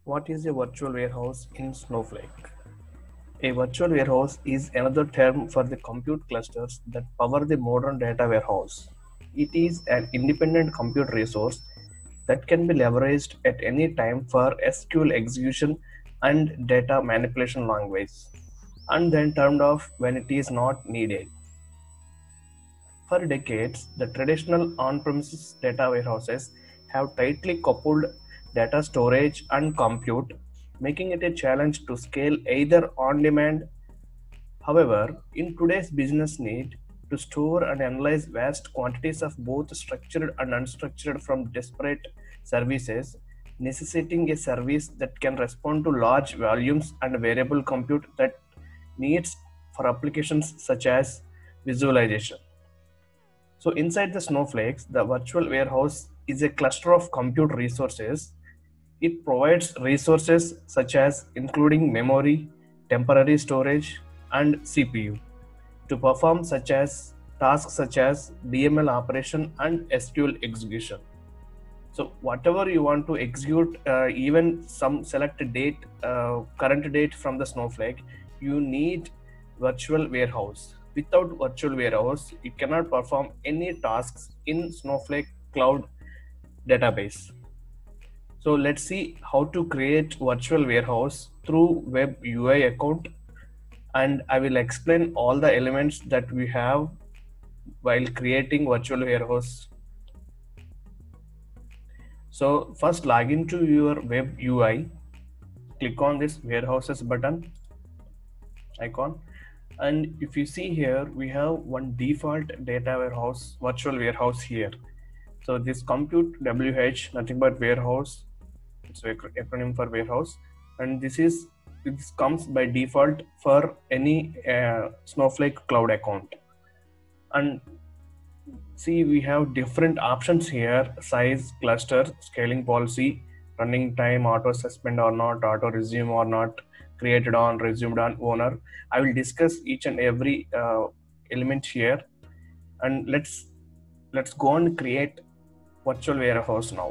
What is a virtual warehouse in Snowflake? A virtual warehouse is another term for the compute clusters that power the modern data warehouse. It is an independent compute resource that can be leveraged at any time for SQL execution and data manipulation language, and then turned off when it is not needed. For decades, the traditional on-premises data warehouses have tightly coupled data storage and compute, making it a challenge to scale either on demand. However, in today's business need to store and analyze vast quantities of both structured and unstructured from disparate services, necessitating a service that can respond to large volumes and variable compute that needs for applications such as visualization. So inside the snowflakes, the virtual warehouse is a cluster of compute resources. It provides resources such as including memory, temporary storage, and CPU to perform such as tasks such as DML operation and SQL execution. So whatever you want to execute, even some select date, current date from the Snowflake, you need virtual warehouse. Without virtual warehouse, you cannot perform any tasks in Snowflake Cloud database. So let's see how to create virtual warehouse through web UI account, and I will explain all the elements that we have while creating virtual warehouse. So first log into your web UI, click on this warehouses button icon, and if you see here we have one default data warehouse virtual warehouse here. So this compute WH nothing but warehouse, it's an acronym for warehouse, and this comes by default for any Snowflake cloud account. And see, we have different options here: size, cluster, scaling policy, running time, auto suspend or not, auto resume or not, created on, resumed on, owner. I will discuss each and every element here, and let's go and create virtual warehouse now.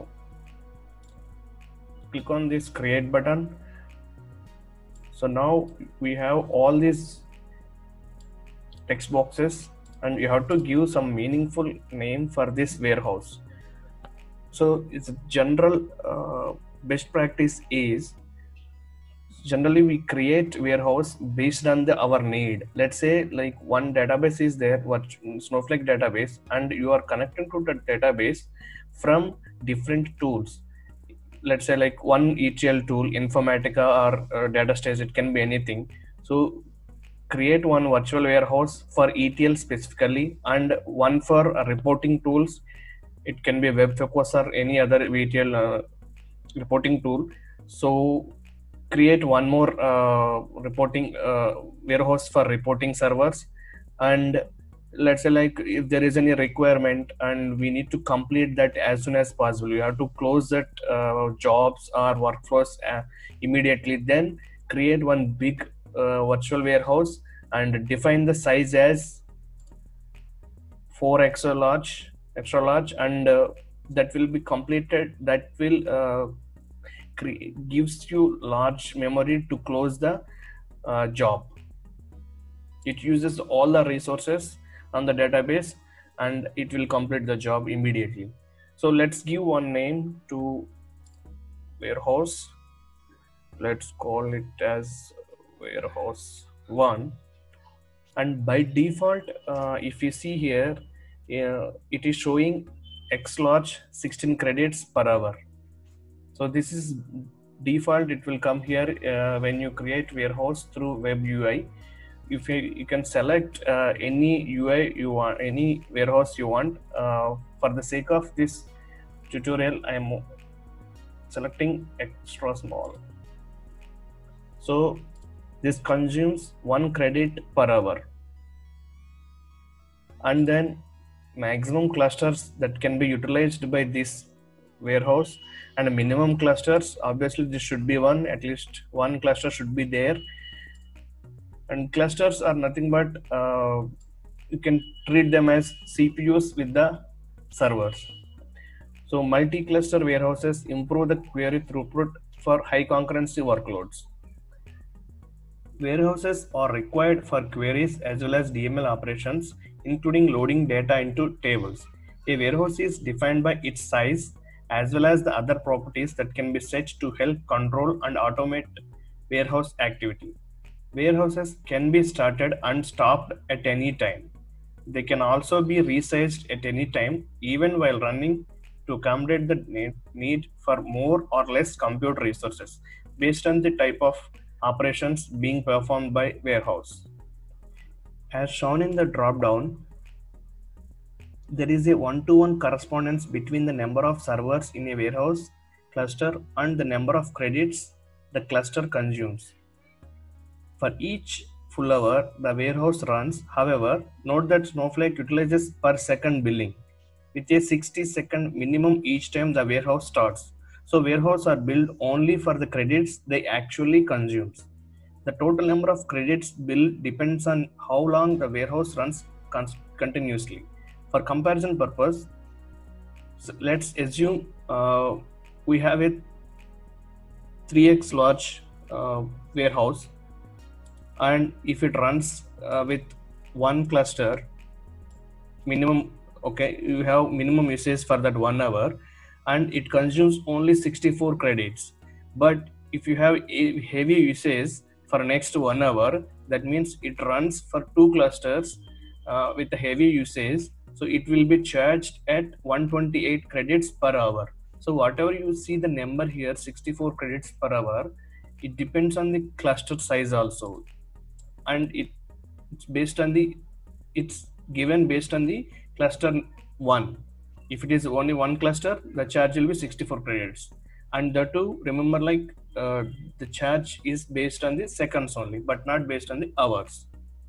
Click on this create button. So now we have all these text boxes, and you have to give some meaningful name for this warehouse. So it's a general best practice is generally we create warehouse based on our need. Let's say like one database is there, what Snowflake database, and you are connecting to the database from different tools. Let's say like one ETL tool, Informatica or DataStage, it can be anything. So create one virtual warehouse for ETL specifically, and one for reporting tools. It can be WebFocus or any other ETL reporting tool. So create one more reporting warehouse for reporting servers. And let's say like if there is any requirement and we need to complete that as soon as possible, you have to close that jobs or workflows immediately, then create one big virtual warehouse and define the size as 4 extra large, and that will be completed. That will gives you large memory to close the job. It uses all the resources on the database and it will complete the job immediately. So let's give one name to warehouse. Let's call it as warehouse 1. And by default, if you see here, it is showing X large 16 credits per hour. So this is default. It will come here when you create warehouse through web UI. If you can select any UI you want, any warehouse you want. For the sake of this tutorial, I am selecting extra small. So this consumes 1 credit per hour, and then maximum clusters that can be utilized by this warehouse, and minimum clusters, obviously this should be one, at least one cluster should be there. And clusters are nothing but you can treat them as CPUs with the servers. So multi-cluster warehouses improve the query throughput for high concurrency workloads. Warehouses are required for queries as well as DML operations, including loading data into tables. A warehouse is defined by its size as well as the other properties that can be set to help control and automate warehouse activity. Warehouses can be started and stopped at any time. They can also be resized at any time, even while running, to accommodate the need for more or less compute resources based on the type of operations being performed by warehouse. As shown in the drop-down, there is a one-to-one correspondence between the number of servers in a warehouse cluster and the number of credits the cluster consumes. For each full hour the warehouse runs, however, note that Snowflake utilizes per second billing with a 60-second minimum each time the warehouse starts. So warehouses are built only for the credits they actually consume. The total number of credits billed depends on how long the warehouse runs continuously. For comparison purpose, so let's assume we have a 3x large warehouse, and if it runs with one cluster minimum, okay, you have minimum usage for that 1 hour and it consumes only 64 credits. But if you have a heavy usage for next 1 hour, that means it runs for 2 clusters with a heavy usage, so it will be charged at 128 credits per hour. So whatever you see the number here, 64 credits per hour, it depends on the cluster size also, and it's based on the, it's given based on the cluster 1. If it is only one cluster, the charge will be 64 credits, and the two, remember, like the charge is based on the seconds only but not based on the hours.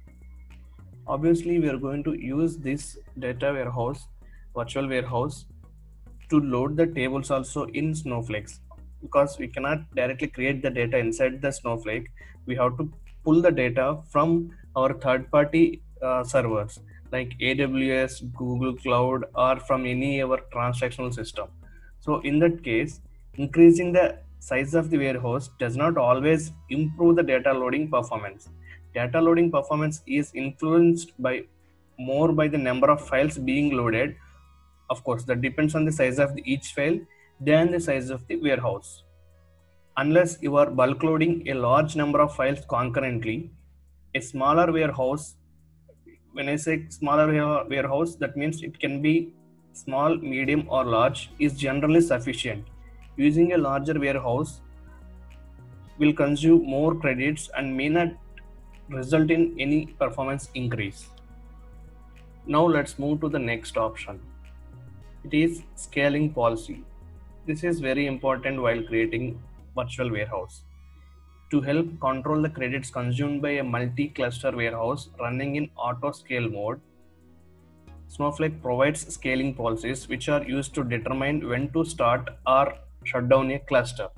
Obviously we are going to use this data warehouse, virtual warehouse, to load the tables also in Snowflake, because we cannot directly create the data inside the Snowflake. We have to pull the data from our third-party servers like AWS, Google Cloud, or from any other transactional system. So in that case, increasing the size of the warehouse does not always improve the data loading performance. Data loading performance is influenced by more by the number of files being loaded. Of course, that depends on the size of each file than the size of the warehouse. Unless you are bulk loading a large number of files concurrently, a smaller warehouse, when I say smaller warehouse, that means it can be small, medium, or large, is generally sufficient. Using a larger warehouse will consume more credits and may not result in any performance increase. Now let's move to the next option. It is scaling policy. This is very important while creating virtual warehouse. To help control the credits consumed by a multi-cluster warehouse running in auto scale mode, Snowflake provides scaling policies which are used to determine when to start or shut down a cluster.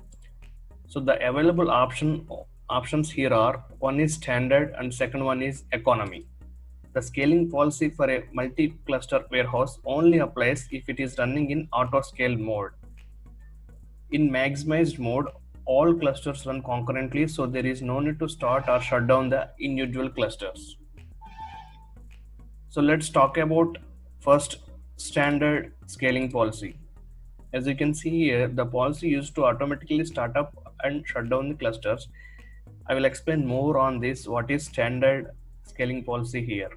So the available options here are, one is standard and second one is economy. The scaling policy for a multi-cluster warehouse only applies if it is running in auto scale mode. In maximized mode, all clusters run concurrently, so there is no need to start or shut down the individual clusters. So let's talk about first standard scaling policy. As you can see here, the policy used to automatically start up and shut down the clusters. I will explain more on this, what is standard scaling policy here.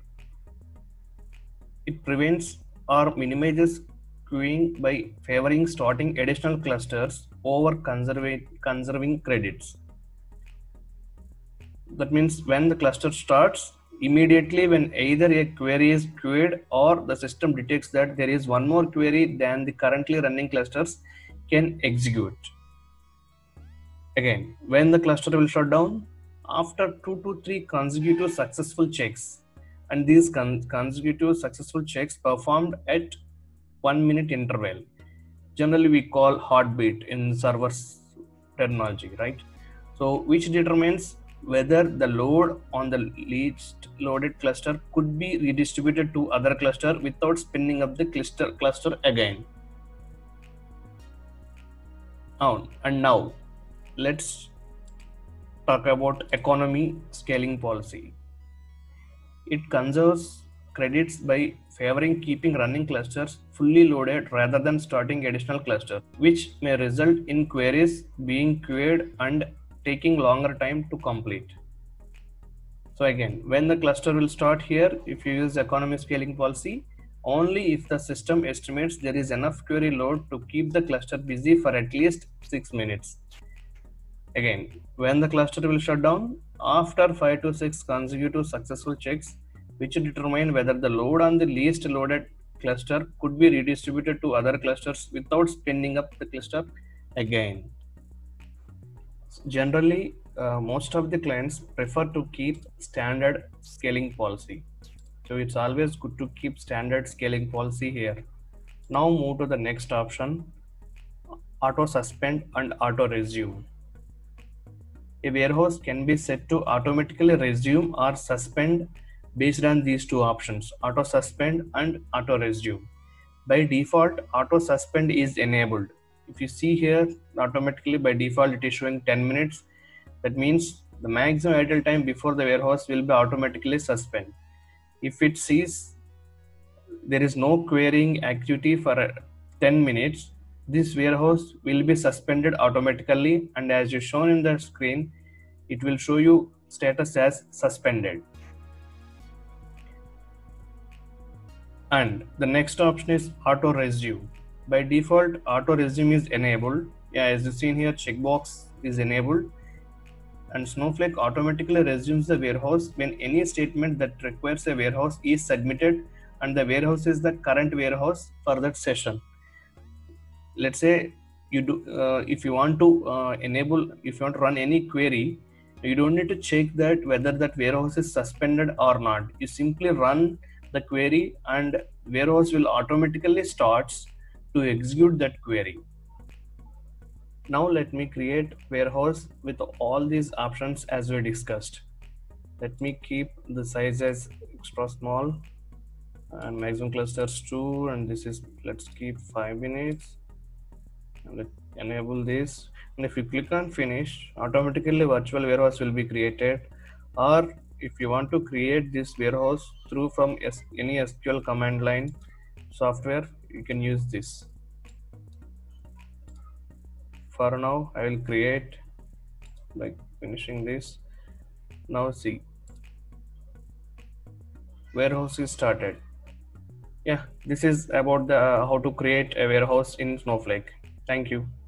It prevents or minimizes queuing by favoring starting additional clusters over conserving credits. That means when the cluster starts, immediately when either a query is queued or the system detects that there is one more query than the currently running clusters can execute. Again, when the cluster will shut down, after 2 to 3 consecutive successful checks, and these consecutive successful checks performed at 1 minute interval, generally we call heartbeat in servers terminology, right? So which determines whether the load on the least loaded cluster could be redistributed to other cluster without spinning up the cluster again. And now let's talk about economy scaling policy. It conserves credits by favoring keeping running clusters fully loaded rather than starting additional clusters, which may result in queries being queued and taking longer time to complete. So again, when the cluster will start here, if you use economy scaling policy, only if the system estimates there is enough query load to keep the cluster busy for at least 6 minutes. Again, when the cluster will shut down, after 5 to 6 consecutive successful checks, which determine whether the load on the least loaded cluster could be redistributed to other clusters without spinning up the cluster again. Generally, most of the clients prefer to keep standard scaling policy. So it's always good to keep standard scaling policy here. Now move to the next option, auto suspend and auto resume. A warehouse can be set to automatically resume or suspend based on these two options, auto suspend and auto resume. By default, auto suspend is enabled. If you see here, automatically by default it is showing 10 minutes. That means the maximum idle time before the warehouse will be automatically suspend. If it sees there is no querying activity for 10 minutes, this warehouse will be suspended automatically, and as you shown in the screen, it will show you status as suspended. And the next option is auto resume. By default, auto resume is enabled. Yeah, as you see here, checkbox is enabled, and Snowflake automatically resumes the warehouse when any statement that requires a warehouse is submitted and the warehouse is the current warehouse for that session. Let's say you do if you want to if you want to run any query, you don't need to check that whether that warehouse is suspended or not. You simply run the query and warehouse will automatically starts to execute that query. Now let me create warehouse with all these options as we discussed. Let me keep the size as extra small and maximum clusters 2, and this is, let's keep 5 minutes, and let's enable this. And if you click on finish, automatically virtual warehouse will be created. Or if you want to create this warehouse through from any SQL command line software, you can use this. For now, I will create by finishing this. Now see, warehouse is started. Yeah, this is about the how to create a warehouse in Snowflake. Thank you.